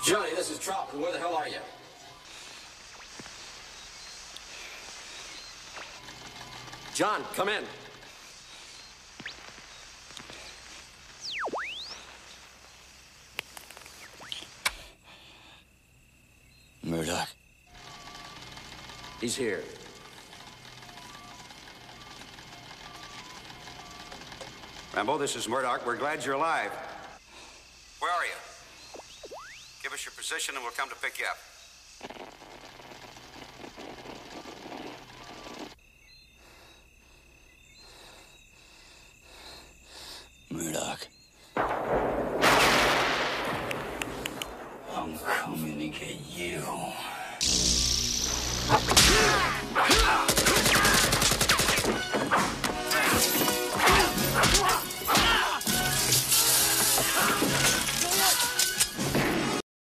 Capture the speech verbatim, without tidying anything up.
Johnny, this is Troutman. Where the hell are you? John, come in. Murdoch. He's here. Rambo, this is Murdoch. We're glad you're alive. Where are you? Give us your position and we'll come to pick you up. Murdoch. I'm coming to get you.